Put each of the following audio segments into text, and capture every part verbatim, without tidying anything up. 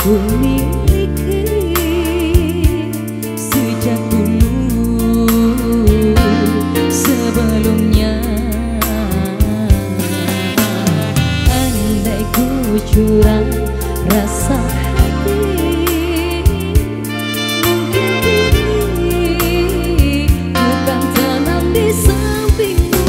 ku miliki sejak dulu sebelumnya. Andai ku curang rasa hati, mungkin kini bukan tanam di sampingmu.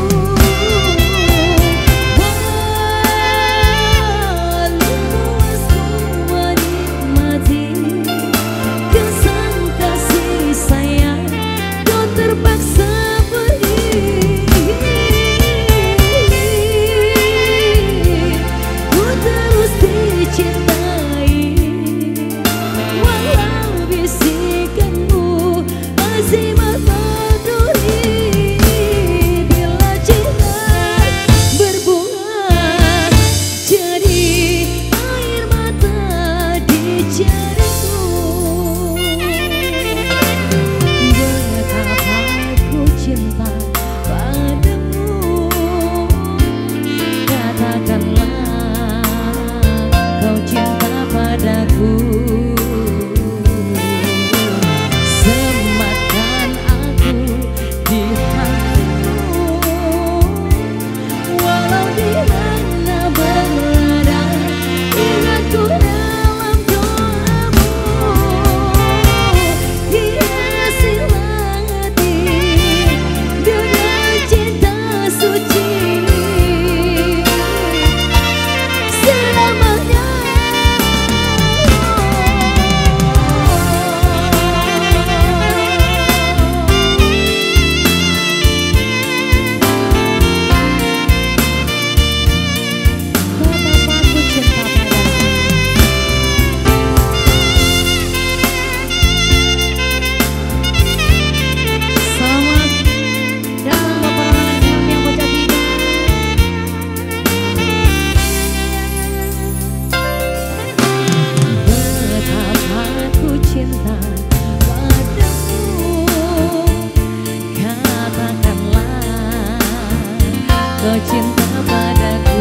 Kau cinta padaku,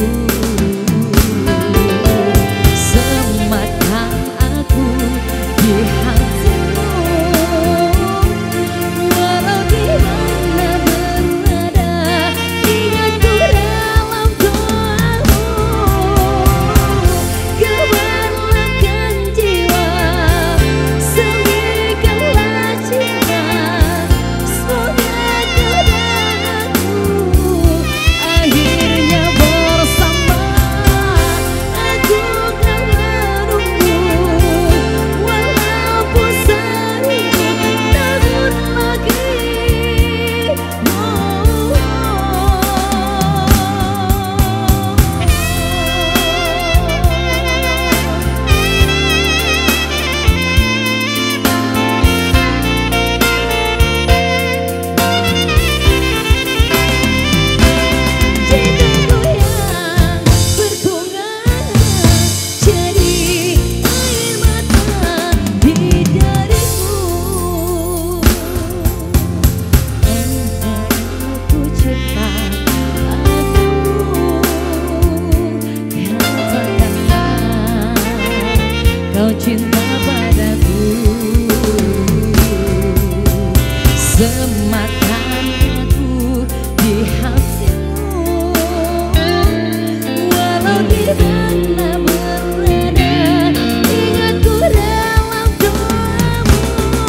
sematkan aku di hatimu, walau di mana berada, ingatku dalam doamu. Gemarlapkan jiwa, semikanlah cinta, semoga kau dan aku akhirnya bersama. Aku kan menunggu, walaupun seribu tahun lagi. Kau cinta padaku, sematkan aku di hatimu, walau di mana berada, ingatku dalam doamu.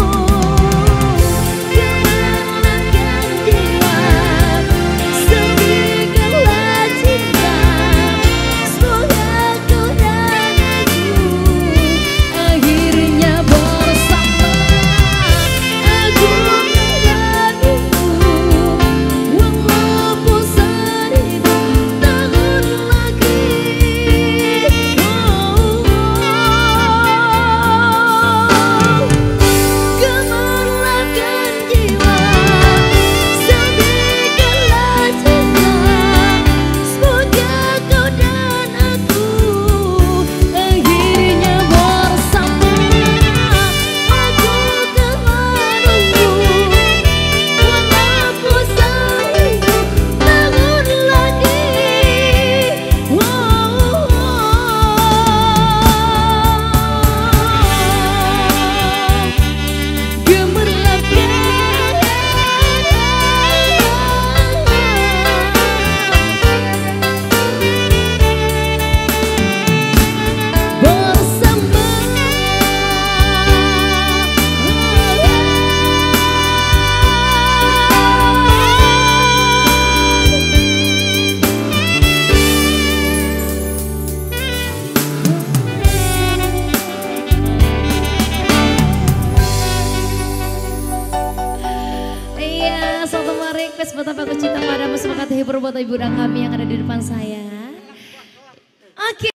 Gemarlapkan jiwa, semikanlah cinta, semoga kau dan aku semua request buat aku cinta padamu. Semoga terhibur buat ibu dan kami yang ada di depan saya.